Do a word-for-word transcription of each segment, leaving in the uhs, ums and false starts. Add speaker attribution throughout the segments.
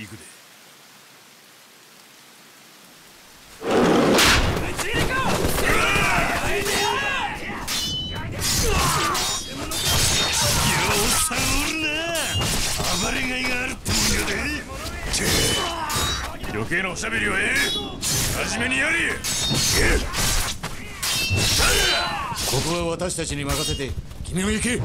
Speaker 1: 行くで。暴れがいがあるってもんやで。余計なおしゃべりはええ。真面目にやれ。
Speaker 2: ここは私たちに任せて君も行け。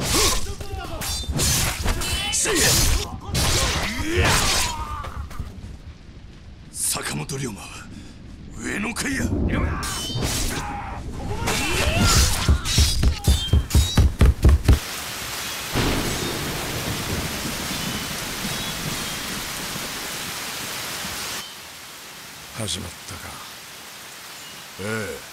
Speaker 1: 坂本龍馬は上の階や。始まったか。ええ。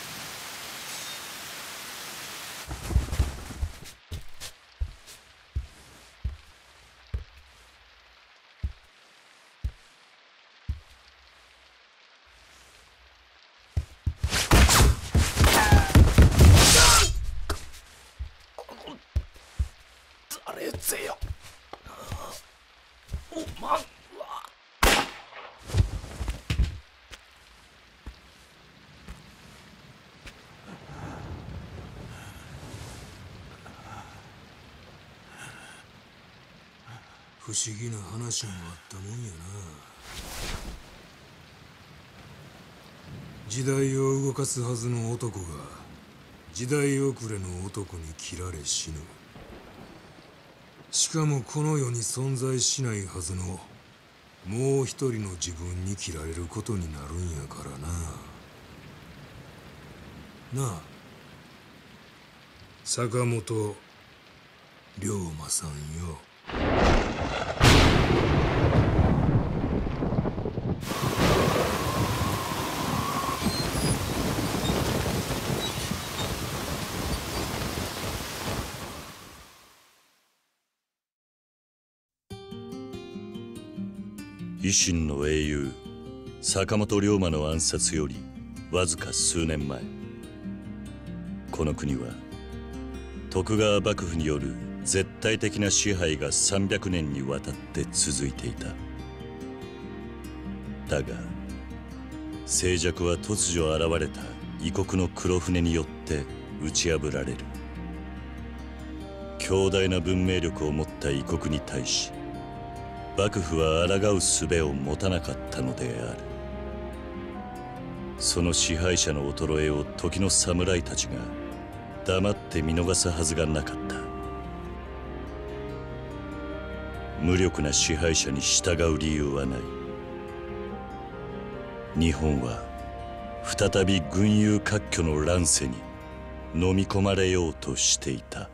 Speaker 3: 誰ぜよ。おまんは
Speaker 4: 不思議な話もあったもんやな。時代を動かすはずの男が時代遅れの男に切られ死ぬ。しかもこの世に存在しないはずのもう一人の自分に切られることになるんやからな。なあ、坂本龍馬さんよ。
Speaker 5: 維新の英雄坂本龍馬の暗殺よりわずか数年前、この国は徳川幕府による絶対的な支配がさんびゃくねんにわたって続いていた。だが静寂は突如現れた異国の黒船によって打ち破られる。強大な文明力を持った異国に対し幕府は抗う術を持たなかったのである。その支配者の衰えを時の侍たちが黙って見逃すはずがなかった。無力な支配者に従う理由はない。日本は再び群雄割拠の乱世に飲み込まれようとしていた。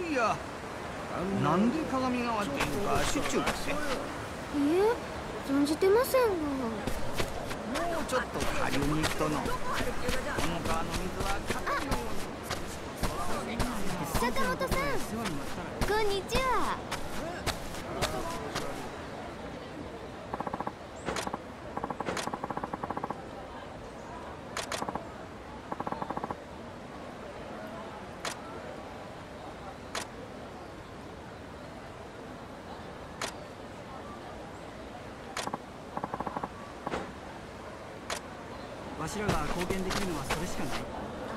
Speaker 3: いや、なんで鏡が割っているか知っちゅうかせ。い
Speaker 6: え、存じてませんが。
Speaker 3: もうちょっと下流に行くとのこの川の水は鏡のように。
Speaker 6: 坂本さん、こんにちは。
Speaker 7: わしらが貢献できるのはそれしかない。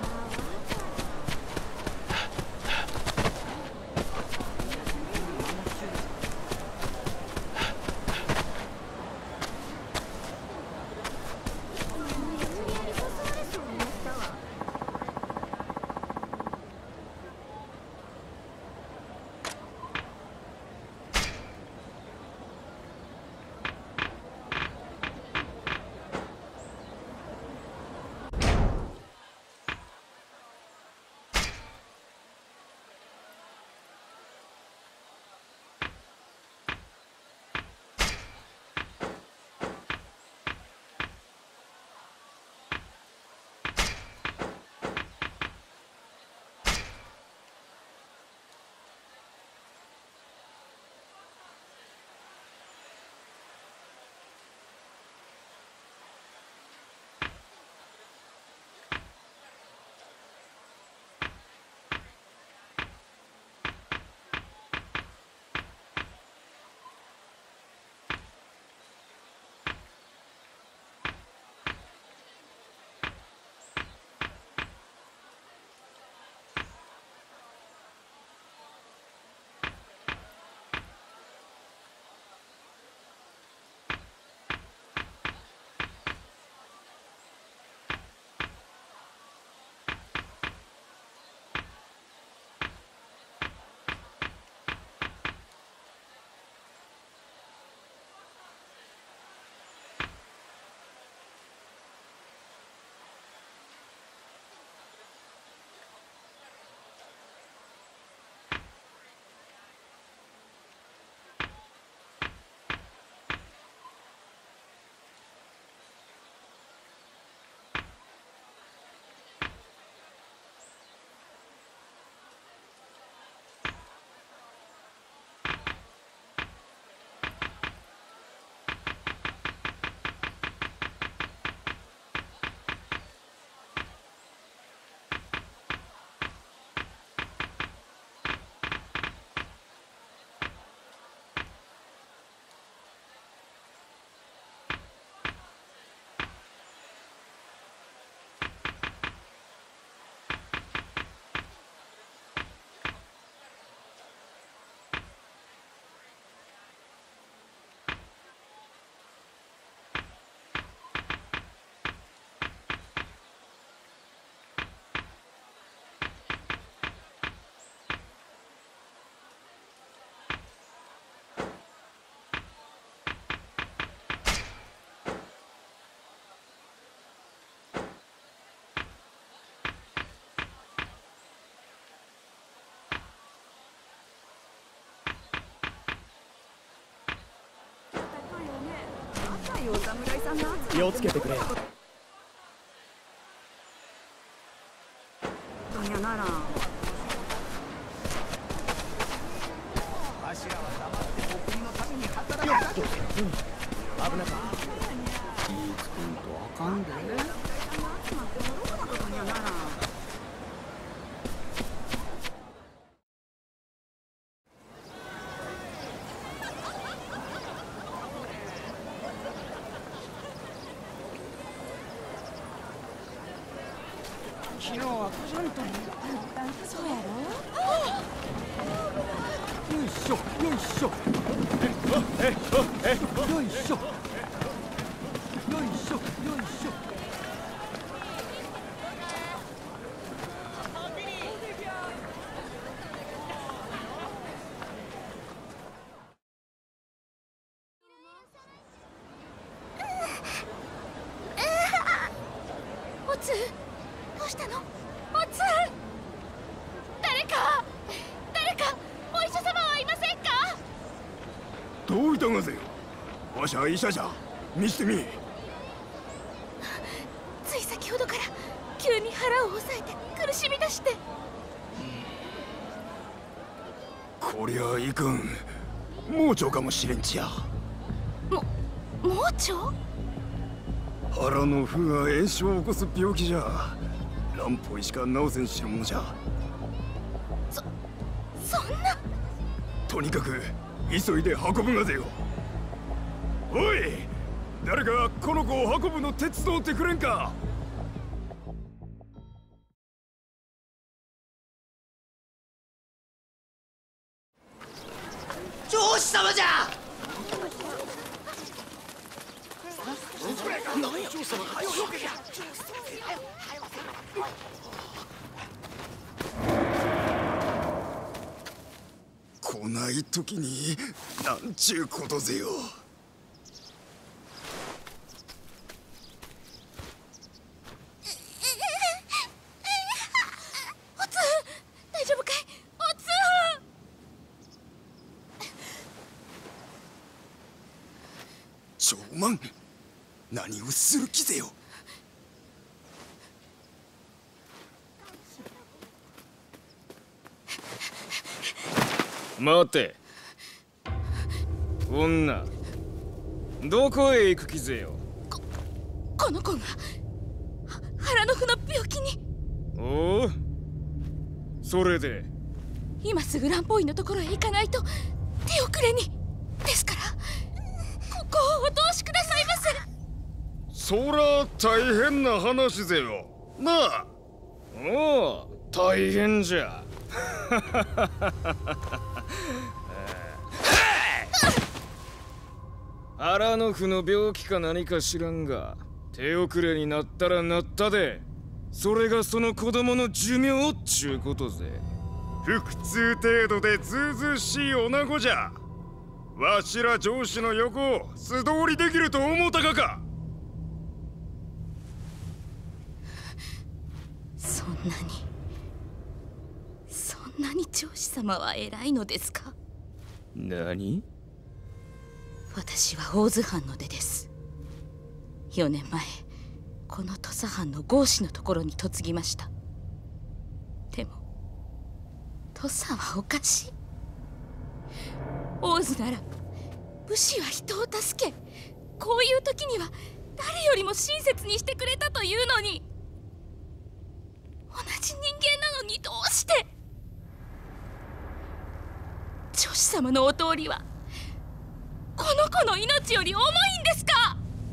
Speaker 7: 気をつけてくれ。
Speaker 8: どやなら
Speaker 3: わしらは黙ってお国のために働きかけて。危なかった。気ぃつくんとあかんで。
Speaker 8: どやなら
Speaker 3: 昨日はこじゃんと。
Speaker 6: そうやろ。
Speaker 7: よいしょ、よいしょ。よいしょ。よいしょ、よいしょ。
Speaker 6: おつ、どうしたの？おつ、誰か、誰か。
Speaker 1: どういたがぜよ。わしは医者じゃ。見してみ。
Speaker 6: つい先ほどから急に腹を押さえて苦しみ出して。
Speaker 1: こりゃいかん。盲腸かもしれんちや。
Speaker 6: も盲腸？
Speaker 1: 腹の腑が炎症を起こす病気じゃ。乱歩医しか治せんしるものじゃ。
Speaker 6: そそんな。
Speaker 1: とにかく急いで運ぶがぜよ。おい、誰かこの子を運ぶの手伝ってくれんか。
Speaker 3: 上司様じゃ。
Speaker 1: 来ない時になんちゅうことぜよ。
Speaker 6: おつ大丈夫かいおつ。
Speaker 1: 長万、何をする気ぜよ。
Speaker 8: 待て、女、どこへ行く気ぜよ。
Speaker 6: ここの子が腹の腑の病気に。
Speaker 8: おお、それで
Speaker 6: 今すぐ乱歩医のところへ行かないと手遅れに。ですからここをお通しくださいませ。
Speaker 8: そら大変な話ぜよなあ。おお、大変じゃ。腹の腑の病気か何か知らんが、手遅れになったらなったで、それがその子供の寿命っちゅうことぜ。腹痛程度でずうずうしい女子じゃ。わしら上司の横を素通りできると思うたかか。
Speaker 6: そんなにそんなに上司様は偉いのですか。
Speaker 8: 何？
Speaker 6: 私は大津藩の出です。よねんまえこの土佐藩の郷士のところに嫁ぎました。でも土佐はおかしい。大津なら武士は人を助け、こういう時には誰よりも親切にしてくれたというのに、同じ人間なのにどうして。女子様のお通りはこの子の命より重いんですか。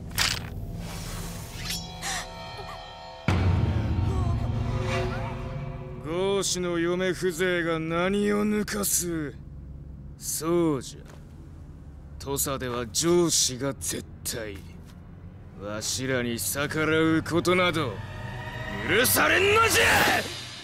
Speaker 8: 郷士の嫁風情が何を抜かす。そうじゃ、土佐では上司が絶対。わしらに逆らうことなど許されんのじゃ。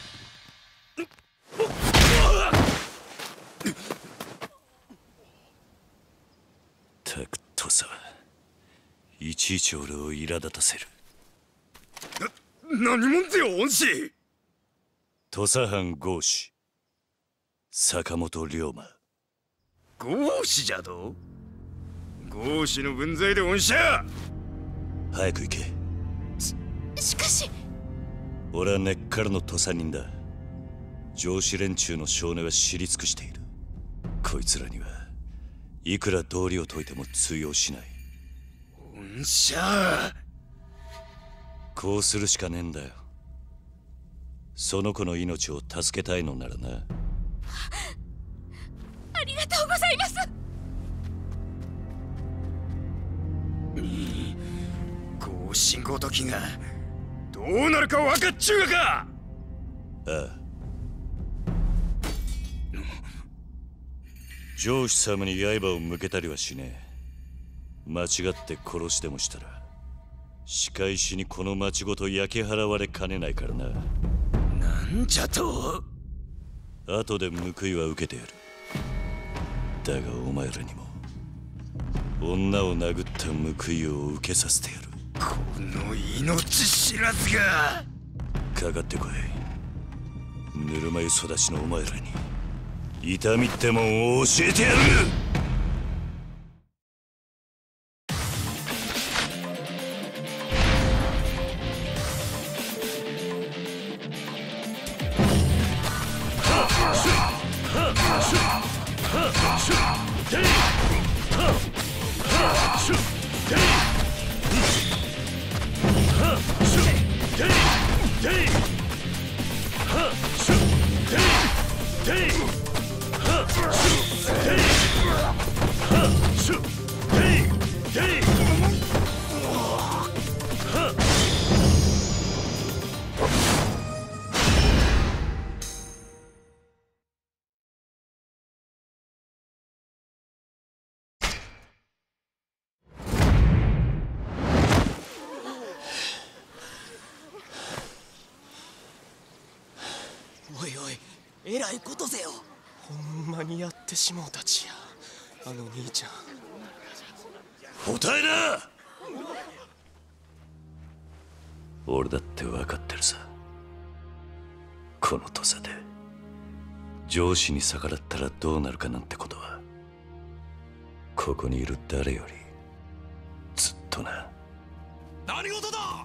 Speaker 5: たく土佐はいちいち俺を苛立たせる。
Speaker 1: な、何者ぜよ恩師。
Speaker 5: 土佐藩郷士坂本龍馬。
Speaker 1: 郷士じゃと。郷士の分際で恩師ゃ。
Speaker 5: 早く行け。
Speaker 6: ししかし
Speaker 5: 俺は根っからの土佐人だ。上司連中の性根は知り尽くしている。こいつらにはいくら道理を解いても通用しない。
Speaker 1: 恩師ゃ。
Speaker 5: こうするしかねえんだよ。その子の命を助けたいのならな。
Speaker 6: ありがとうございます。
Speaker 1: 郷士ごときがどうなるか分かっちゅうがか。
Speaker 5: ああ、上司様に刃を向けたりはしねえ。間違って殺してもしたら仕返しにこの町ごと焼き払われかねないからな。
Speaker 1: なんじゃと。
Speaker 5: 後で報いは受けてやる。だがお前らにも女を殴った報いを受けさせてやる。
Speaker 1: この命知らずが。
Speaker 5: かかってこい。ぬるま湯育ちのお前らに痛みってもんを教えてやる。
Speaker 9: えらいことぜよ。
Speaker 10: ほんまにやってしもうたちや、あの兄ちゃん。
Speaker 5: 答えな。俺だって分かってるさ。この土佐で上司に逆らったらどうなるかなんてことは、ここにいる誰よりずっとな。
Speaker 9: 何事だ。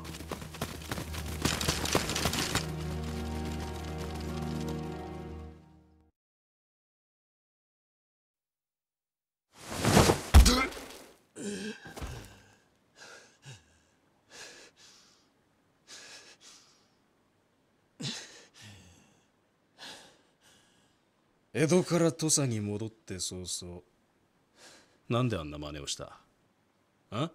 Speaker 4: 江戸から土佐に戻って早々、なんであんな真似をした？あ？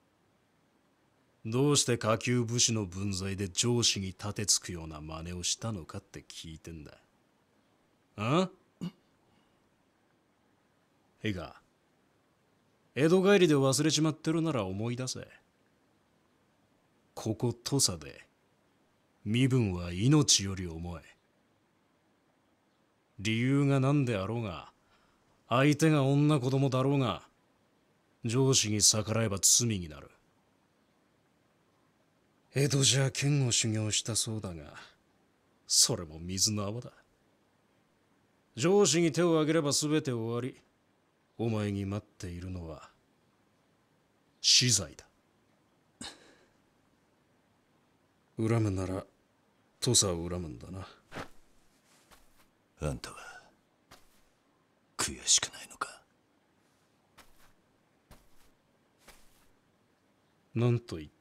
Speaker 4: どうして下級武士の分際で上司に立てつくような真似をしたのかって聞いてんだ。あ？いいか、江戸帰りで忘れちまってるなら思い出せ。ここ土佐で身分は命より重い。理由が何であろうが、相手が女子供だろうが、上司に逆らえば罪になる。江戸じゃ剣を修行したそうだが、それも水の泡だ。上司に手を挙げれば全て終わり、お前に待っているのは死罪だ。恨むなら土佐を恨むんだな。
Speaker 5: あんたは悔しくないのか？
Speaker 4: なんと言った？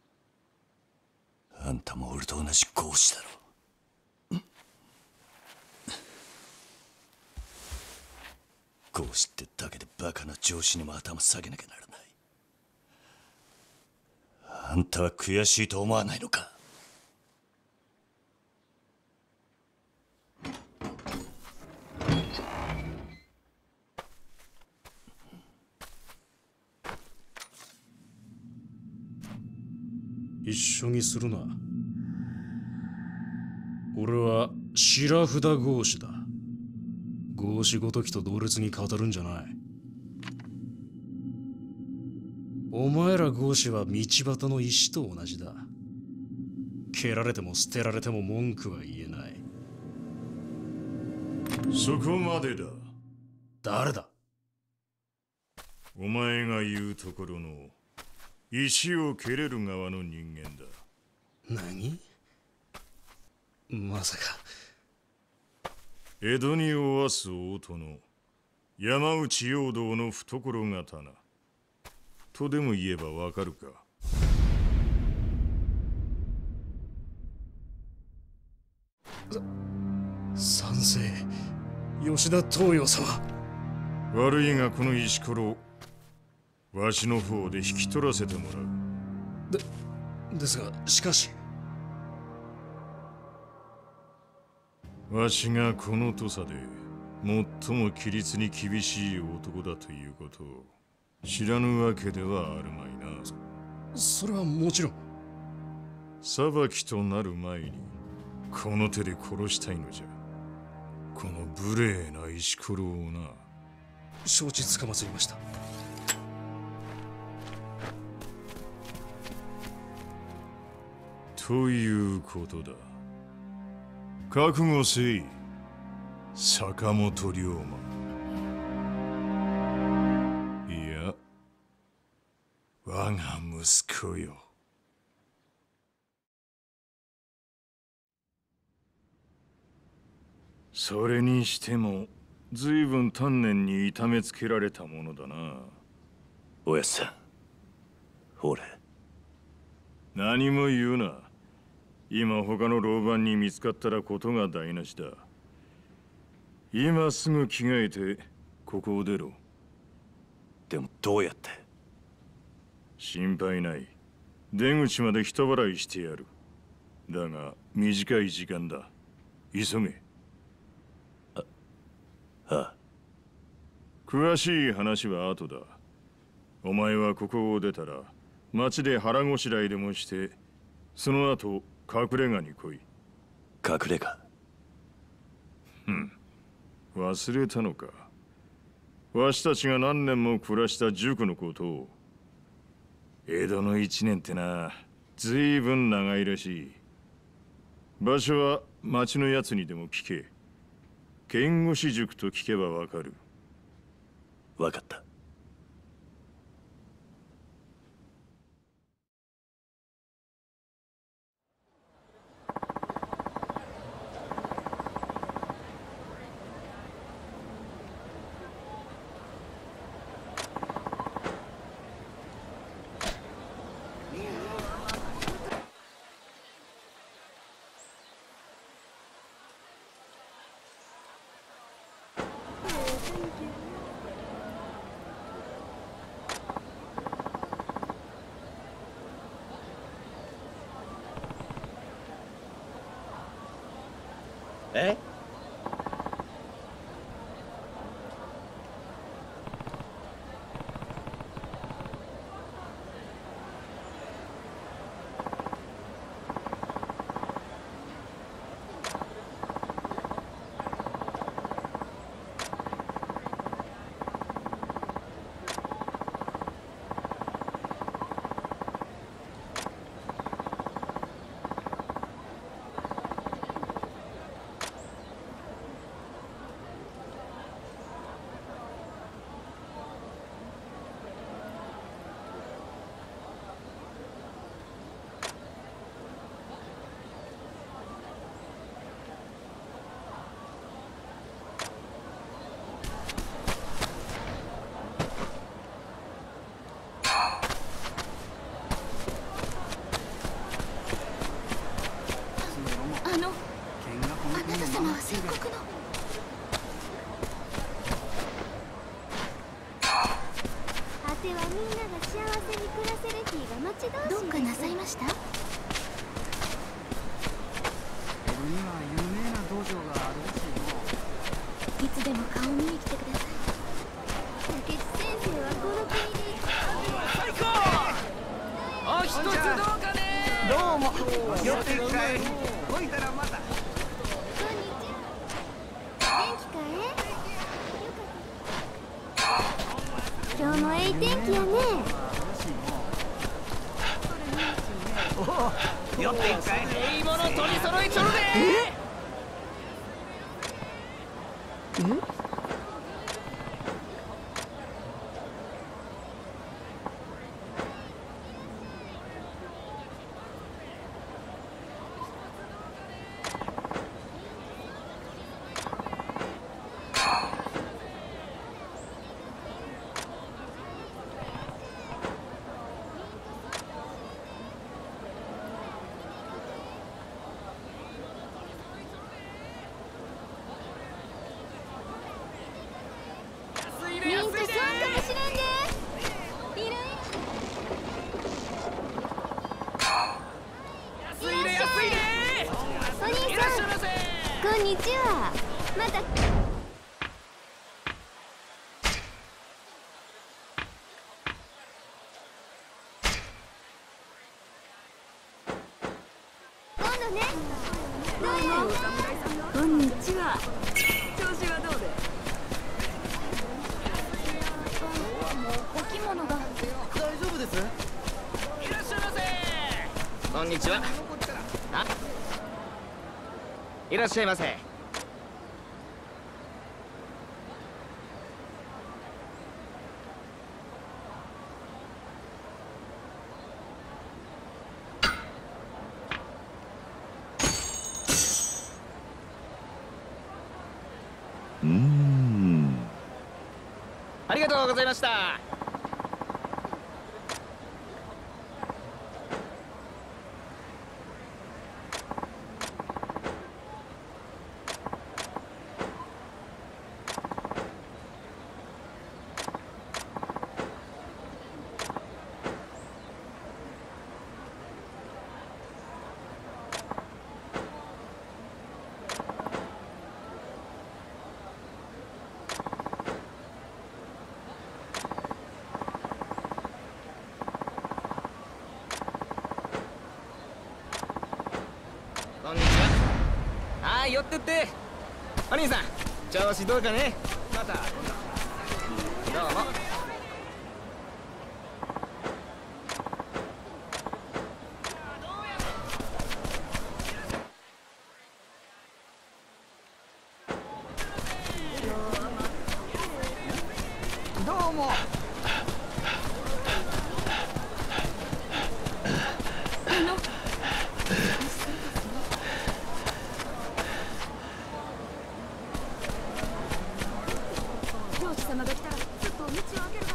Speaker 5: あんたも俺と同じ合子だろ。合子ってだけでバカな上司にも頭下げなきゃならない。あんたは悔しいと思わないのか？
Speaker 4: 一緒にするな。俺は白札合子だ。合子ごときと同列に語るんじゃない。お前ら合子は道端の石と同じだ。蹴られても捨てられても文句は言えない。
Speaker 1: そこまでだ。
Speaker 4: 誰だ？
Speaker 1: お前が言うところの石を蹴れる側の人間だ。
Speaker 4: 何？まさか。
Speaker 1: 江戸におわす大殿、山内陽道の懐刀とでも言えばわかるか？
Speaker 4: さ三世吉田東洋様。
Speaker 1: 悪いがこの石ころわしの方で引き取らせてもらう。
Speaker 4: でですがしかし
Speaker 1: わしがこの土佐で最も規律に厳しい男だということを知らぬわけではあるまいな。
Speaker 4: それはもちろん。
Speaker 1: 裁きとなる前にこの手で殺したいのじゃ。この無礼な石ころをな。
Speaker 4: 承知つかまつりました。
Speaker 1: ということだ。覚悟せい、坂本龍馬。いや、我が息子よ。それにしても随分丹念に痛めつけられたものだな。
Speaker 5: おやっさん、俺
Speaker 1: 何も言うな。今他の老番に見つかったらことが台無しだ。今すぐ着替えてここを出ろ。
Speaker 5: でもどうやって？
Speaker 1: 心配ない。出口まで人払いしてやる。だが短い時間だ。急げ。
Speaker 5: あ、ああ。
Speaker 1: 詳しい話は後だ。お前はここを出たら町で腹ごしらえでもして、その後隠れ家に来い。
Speaker 5: 隠れ家？
Speaker 1: ふん、忘れたのか。わしたちが何年も暮らした塾のことを。江戸の一年ってな、ずいぶん長いらしい。場所は町のやつにでも聞け。剣越塾と聞けばわかる。
Speaker 5: わかった。
Speaker 11: え？
Speaker 12: どうかなさいました？
Speaker 3: 江戸には有名な道場があるらしいの。
Speaker 12: いつでも顔見に来てください。竹内先生はこの国で
Speaker 3: 最高。お一つどうかね。どうも。寄ってるかい。ほいたらまた。
Speaker 12: こんにちは。元気かえ？今日もええ天気やね。
Speaker 3: 寄っていくかい。いいもの取り揃えちょるで。
Speaker 12: え？ん？ミントそうかもしれんで。いるん。
Speaker 3: 安いで安いで。
Speaker 12: お兄さん、こんにちは。また今度ね。どうや。こんにちは。調子はどうで？お着物が
Speaker 3: 大丈夫です。いらっしゃいませ。こんにちは。あ、いらっしゃいませ。
Speaker 5: うーん。
Speaker 3: ありがとうございました。こんにちは。はい、寄ってって。
Speaker 8: お兄さん、調子どうかね。またどうも。
Speaker 3: どうも。
Speaker 6: あの
Speaker 12: 領主様が来たらちょっと道を開けるかで。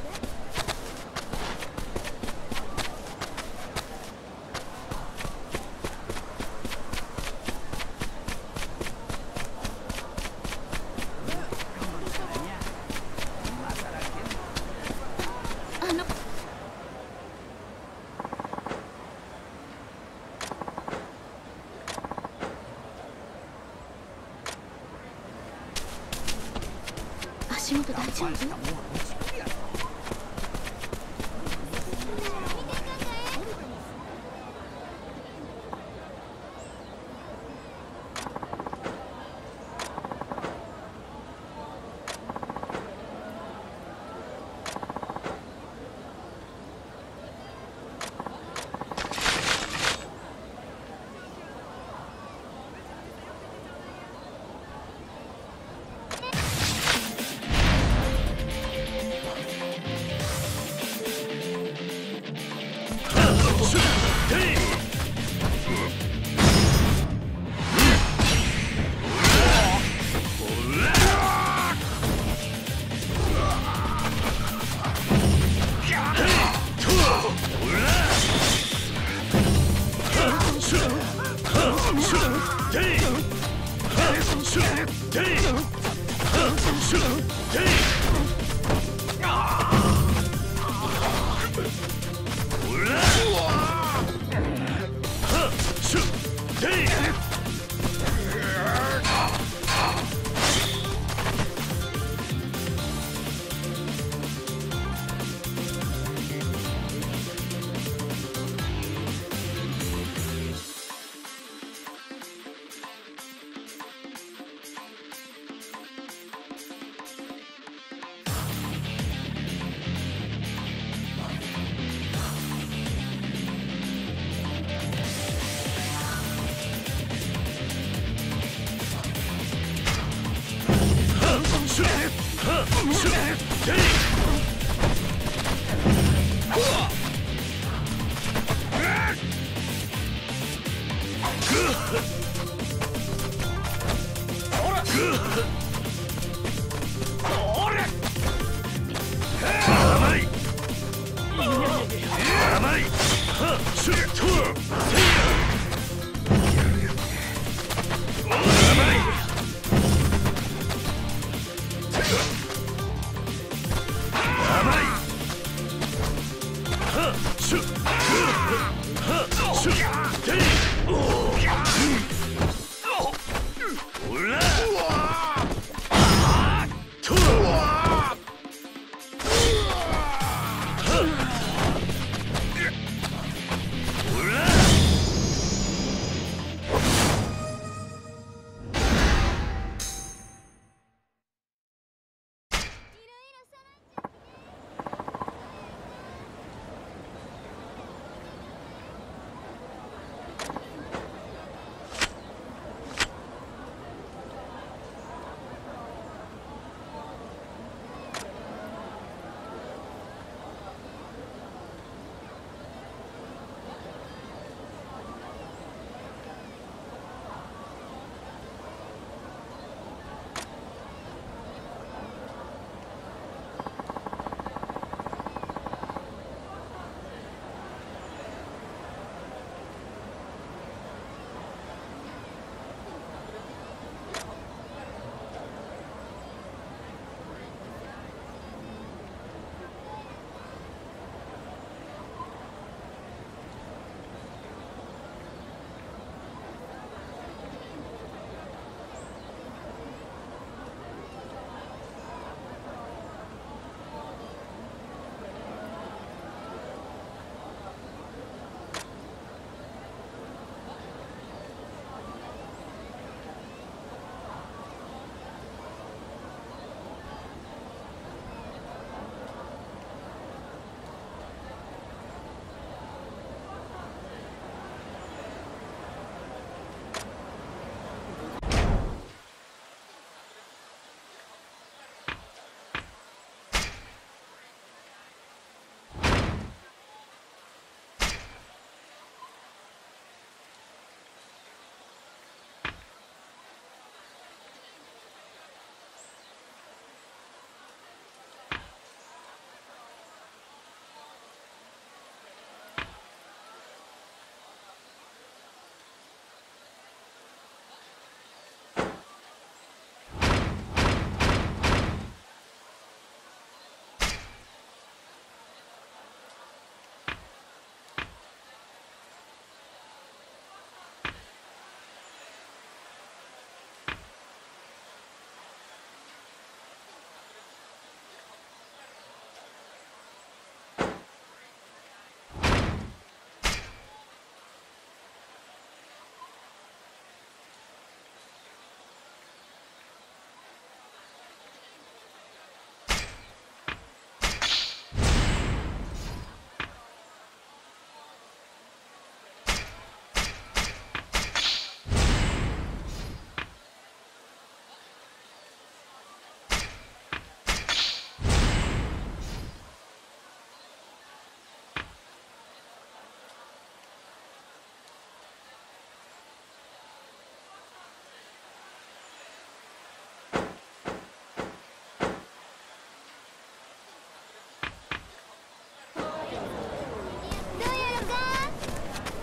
Speaker 6: あの足元大丈夫？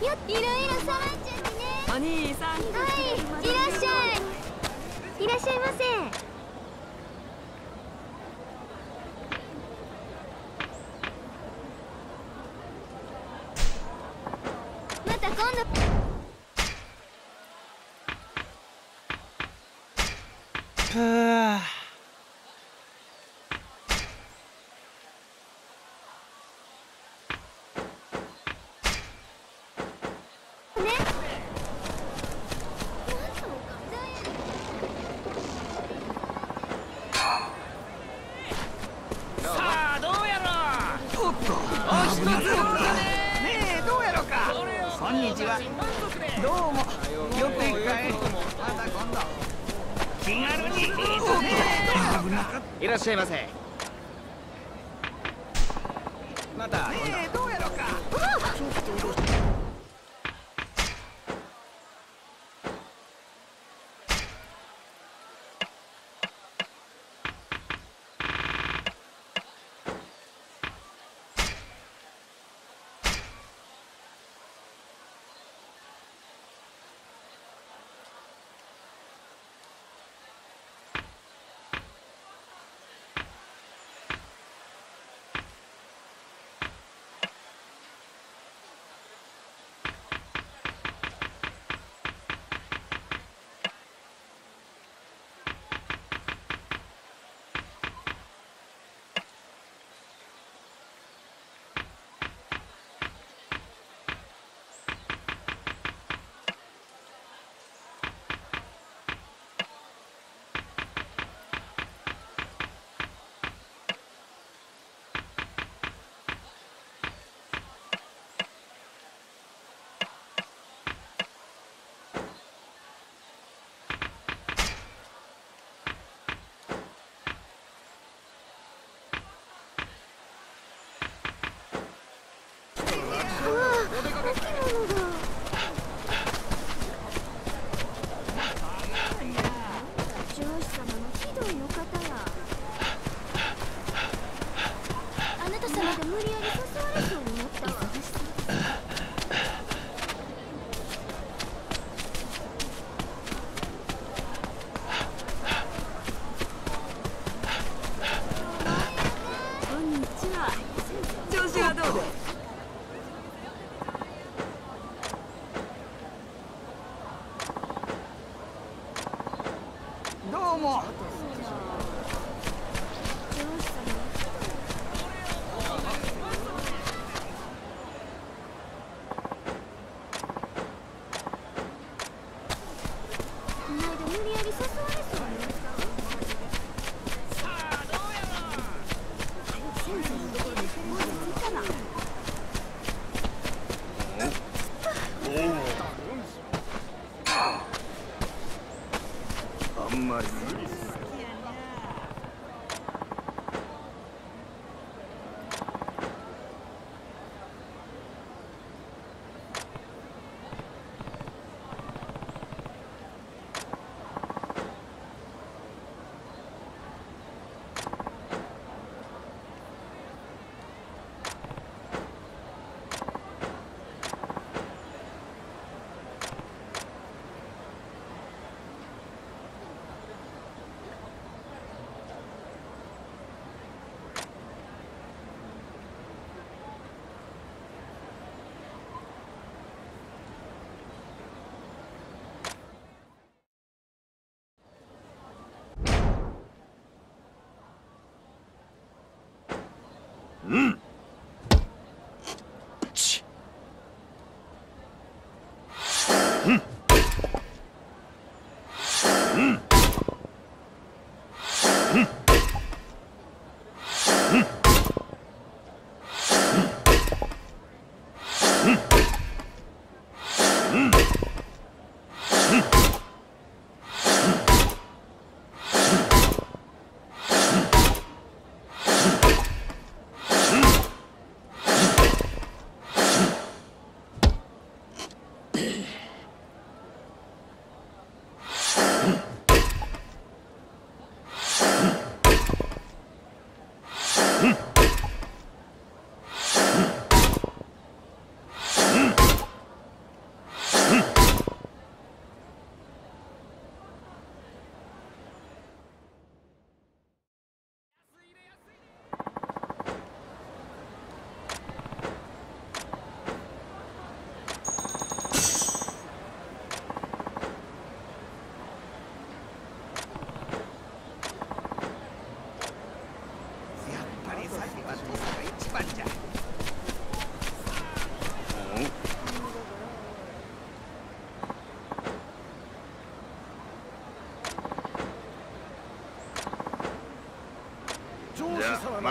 Speaker 12: よっいろいろ触っちゃってね。お兄さん、はい、いらっしゃい。いらっしゃいませ。また今度。
Speaker 3: はあ。 こんにちは。どうも。よく行くかい。また今度。気軽にいいとね。いらっしゃいませ。また。ねえ、どうやろうか。ちょっと。どうも。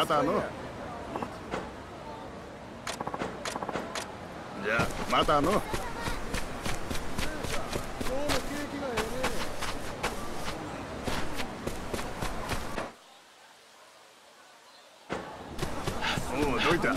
Speaker 13: たの。じゃあまたの。おお、どいた。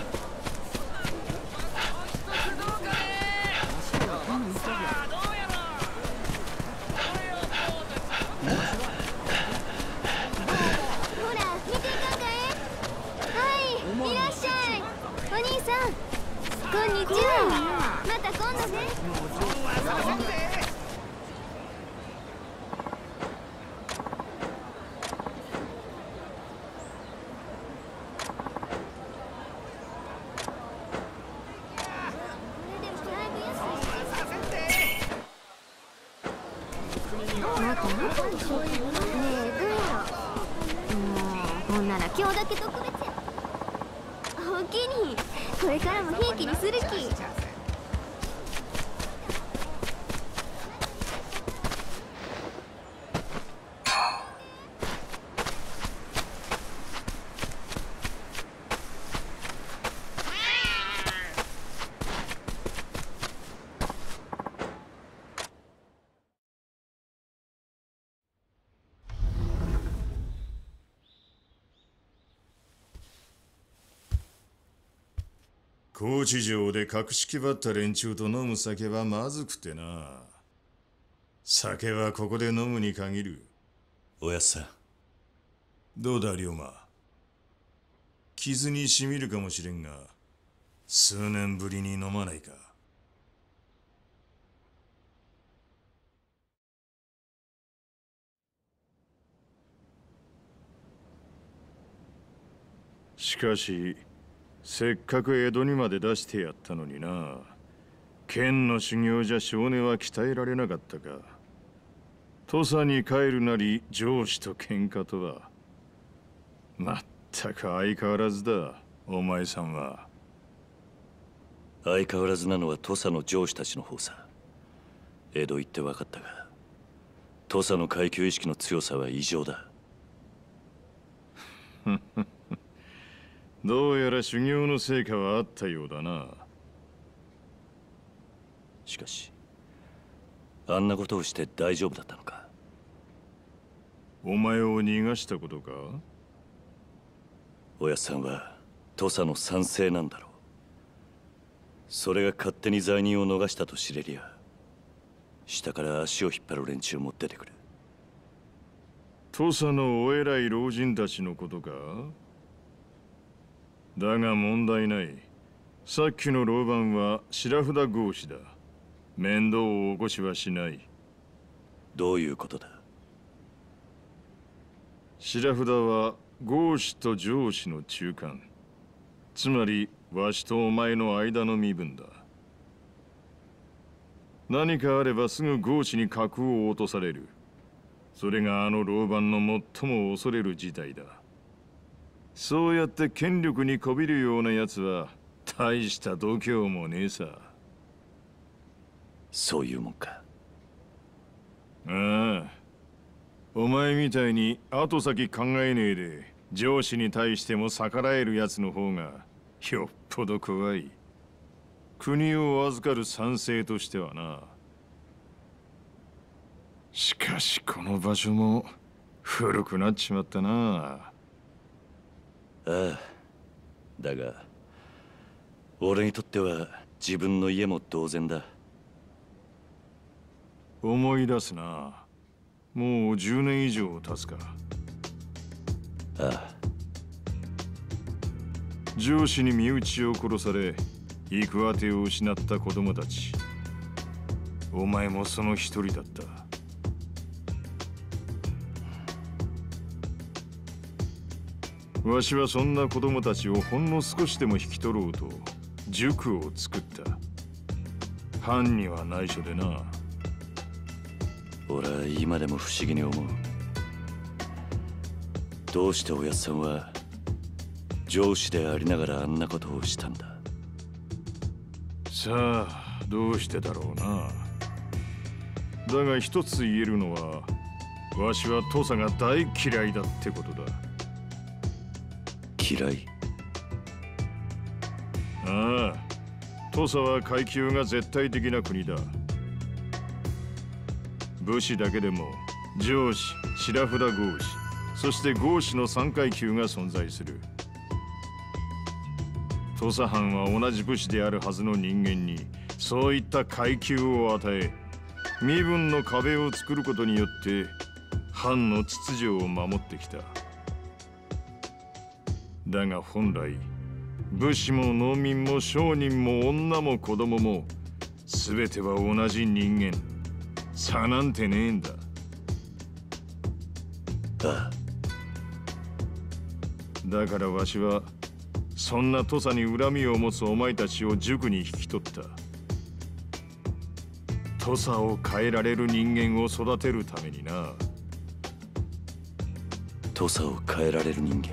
Speaker 12: ほんなら今日だけ特別や。おおきにこれからもひいきにするき。
Speaker 1: 高知城で格式ばった連中と飲む酒はまずくてな。酒はここで飲むに限る。
Speaker 5: おやっさん。
Speaker 1: どうだ龍馬。傷にしみるかもしれんが、数年ぶりに飲まないか。しかしせっかく江戸にまで出してやったのにな。剣の修行じゃ少年は鍛えられなかったか。土佐に帰るなり上司と喧嘩とは。まったく相変わらずだ、お前さんは。
Speaker 5: 相変わらずなのは土佐の上司たちの方さ。江戸行って分かったが、土佐の階級意識の強さは異常だ。
Speaker 1: どうやら修行の成果はあったようだな。
Speaker 5: しかし、あんなことをして大丈夫だったのか。
Speaker 1: お前を逃がしたことか。
Speaker 5: おやっさんは土佐の賛成なんだろう。それが勝手に罪人を逃したと知れりゃ、下から足を引っ張る連中も出てくる。
Speaker 1: 土佐のお偉い老人たちのことか。だが問題ない。さっきの老番は白札合子だ。面倒を起こしはしない。
Speaker 5: どういうことだ。
Speaker 1: 白札は合子と上司の中間。つまりわしとお前の間の身分だ。何かあればすぐ合子に格を落とされる。それがあの老番の最も恐れる事態だ。そうやって権力にこびるようなやつは大した度胸もねえさ。
Speaker 5: そういうもんか。
Speaker 1: ああ、お前みたいに後先考えねえで上司に対しても逆らえるやつの方がよっぽど怖い。国を預かる参政としてはな。しかしこの場所も古くなっちまったな。
Speaker 5: ああ、だが俺にとっては自分の家も同然だ。
Speaker 1: 思い出すな。もうじゅうねん以上経つか。
Speaker 5: ああ。
Speaker 1: 上司に身内を殺され行く当てを失った子供たち。お前もその一人だった。わしはそんな子供たちをほんの少しでも引き取ろうと塾を作った。藩には内緒でな。
Speaker 5: 俺は今でも不思議に思う。どうしておやっさんは上司でありながらあんなことをしたんだ。
Speaker 1: さあどうしてだろうな。だが一つ言えるのは、わしは土佐が大嫌いだってことだ。
Speaker 5: 嫌い。
Speaker 1: ああ、土佐は階級が絶対的な国だ。武士だけでも上司、白札合士、そして合士のさん階級が存在する。土佐藩は同じ武士であるはずの人間にそういった階級を与え、身分の壁を作ることによって藩の秩序を守ってきた。だが本来、武士も農民も商人も女も子供も全ては同じ人間。差なんてねえんだ。
Speaker 5: ああ。
Speaker 1: だからわしはそんな土佐に恨みを持つお前たちを塾に引き取った。土佐を変えられる人間を育てるためにな。
Speaker 5: 土佐を変えられる人間。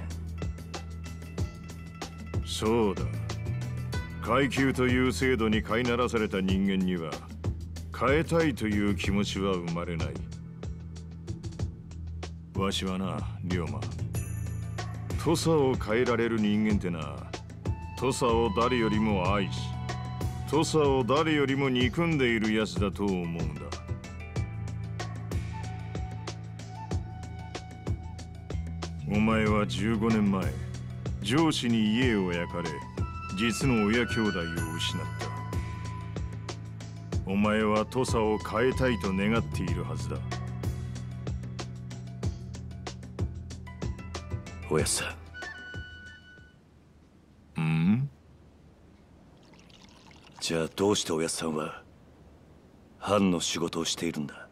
Speaker 1: そうだ。階級という制度に飼いならされた人間には変えたいという気持ちは生まれない。わしはな、龍馬、土佐を変えられる人間ってな、土佐を誰よりも愛し、土佐を誰よりも憎んでいるやつだと思うんだ。お前はじゅうごねんまえ、上司に家を焼かれ、実の親兄弟を失った。お前は土佐を変えたいと願っているはずだ。
Speaker 5: おやっさ
Speaker 1: ん。ん？
Speaker 5: じゃあどうしておやっさんは藩の仕事をしているんだ？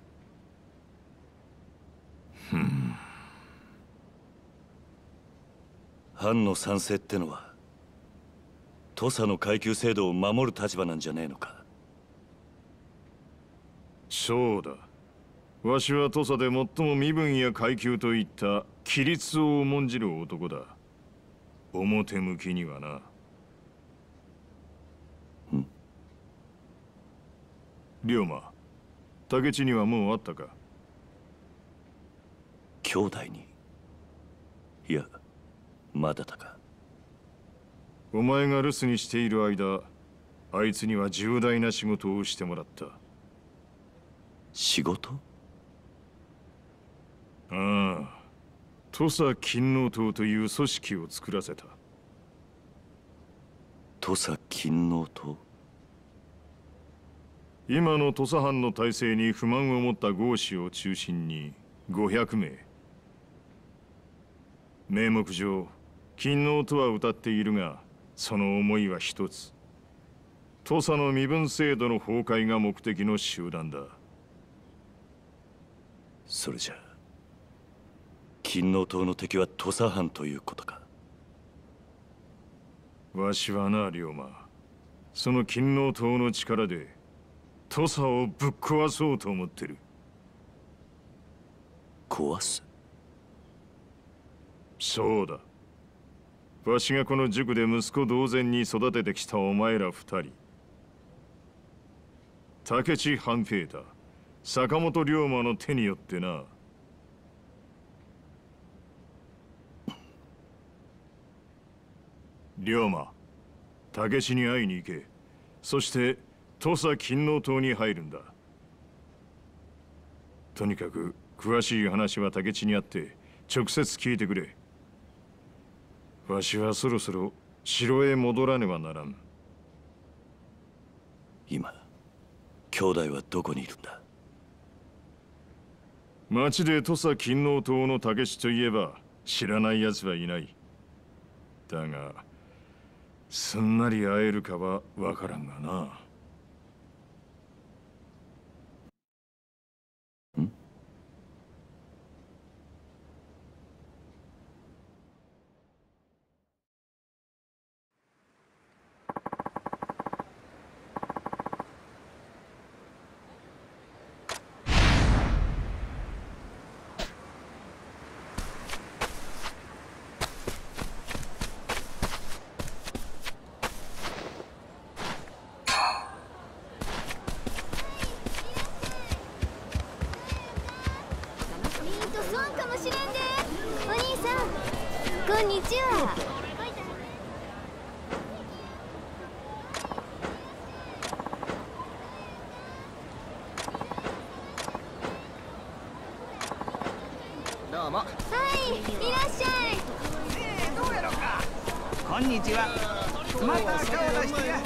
Speaker 1: ふん。
Speaker 5: 藩の賛成ってのは土佐の階級制度を守る立場なんじゃねえのか？
Speaker 1: そうだ。わしは土佐で最も身分や階級といった規律を重んじる男だ。表向きにはな。
Speaker 5: ん？
Speaker 1: 龍馬、竹地にはもう会ったか？
Speaker 5: 兄弟に？いや、まだだか。
Speaker 1: お前が留守にしている間、あいつには重大な仕事をしてもらった。
Speaker 5: 仕事？
Speaker 1: ああ、土佐勤王党という組織を作らせた。
Speaker 5: 土佐勤王党？
Speaker 1: 今の土佐藩の体制に不満を持った豪士を中心にごひゃくめい。名目上、勤王とは謳っているが、その思いは一つ。土佐の身分制度の崩壊が目的の集団だ。
Speaker 5: それじゃ勤王党の敵は土佐藩ということか？
Speaker 1: わしはな、龍馬、その勤王党の力で土佐をぶっ壊そうと思ってる。
Speaker 5: 壊す？
Speaker 1: そうだ。わしがこの塾で息子同然に育ててきたお前ら二人、武智半平太、坂本龍馬の手によってな。龍馬、武智に会いに行け。そして土佐勤王党に入るんだ。とにかく詳しい話は武智に会って直接聞いてくれ。わしはそろそろ城へ戻らねばならん。
Speaker 5: 今兄弟はどこにいるんだ？
Speaker 1: 町で土佐勤王党の武智といえば知らない奴はいない。だがすんなり会えるかはわからんがな。
Speaker 5: ん？
Speaker 3: うも。
Speaker 12: はい、いらっしゃい。
Speaker 3: えー、どうやろうか。こんにちは。また顔出してや。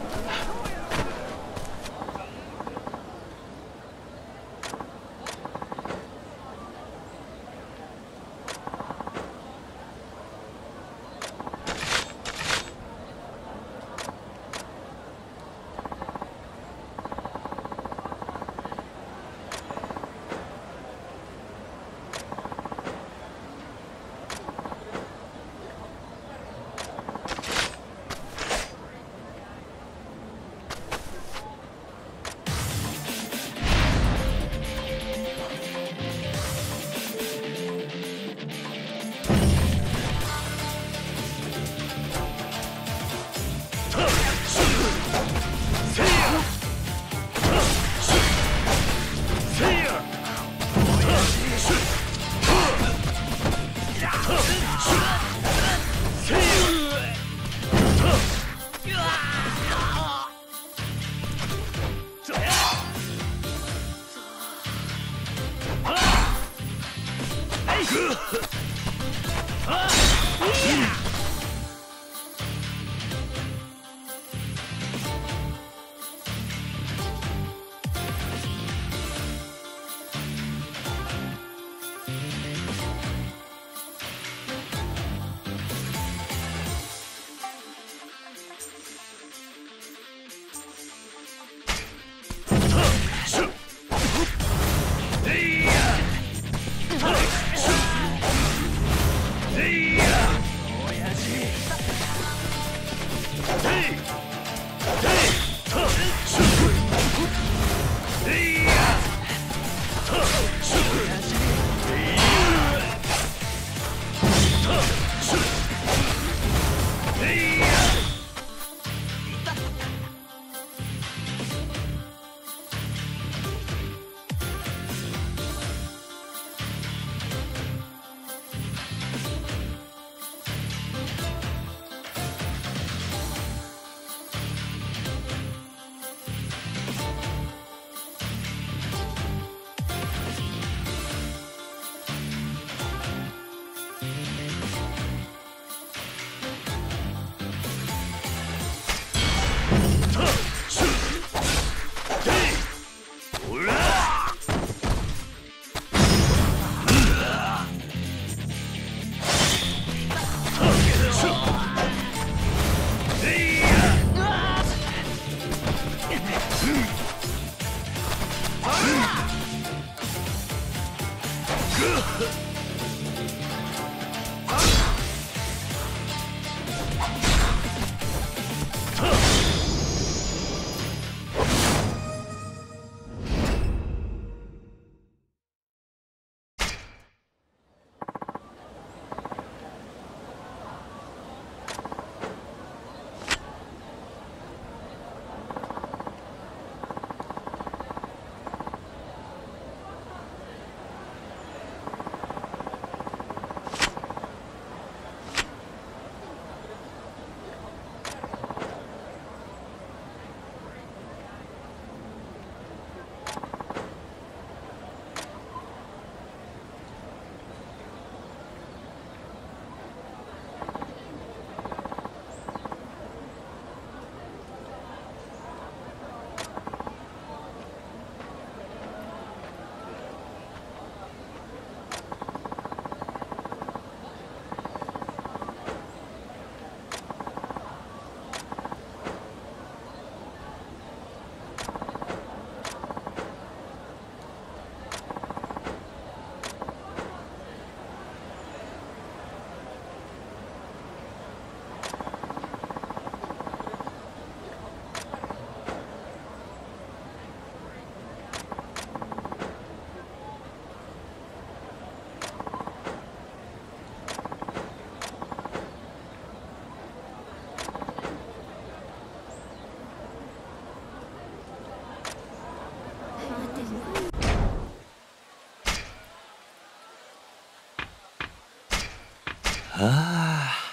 Speaker 5: ああ。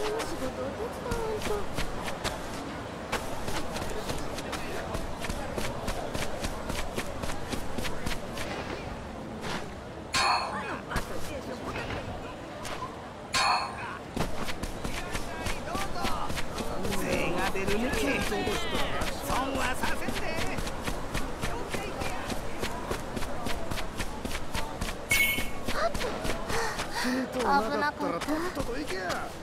Speaker 3: 税が出るね。損はさせんで。
Speaker 12: 危なかった。
Speaker 13: とっとと行けや。